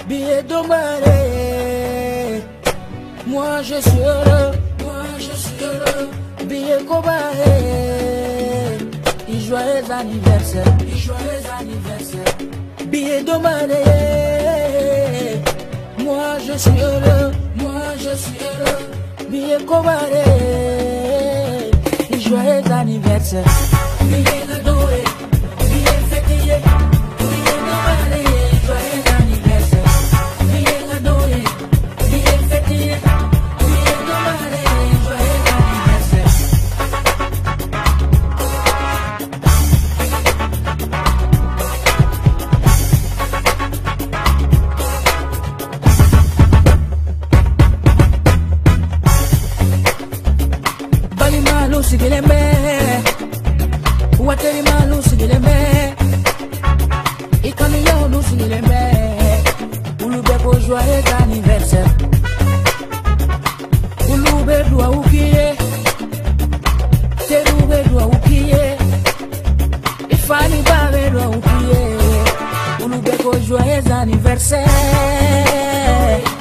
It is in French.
billet d'Ombaré. Moi je suis heureux, billet Kobaré. Et joyeux anniversaire, billet d'Ombaré. Moi je suis heureux, billet Kobaré. Et joyeux anniversaire, billet Ladoé, billet Fétier. Sigileme, wateri malu sigileme, ikami yonu sigileme, ulube ko joyeux anniversaire, ulube dua ukiye, terube dua ukiye, ifani babe dua ukiye, ulube ko joyeux anniversaire.